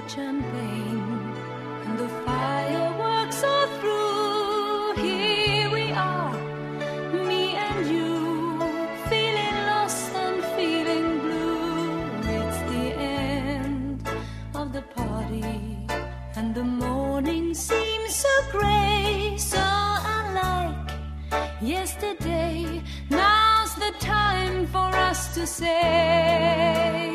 champagne and the fireworks are through. Here we are, me and you, feeling lost and feeling blue. It's the end of the party and the morning seems so grey, so unlike yesterday. Now's the time for us to say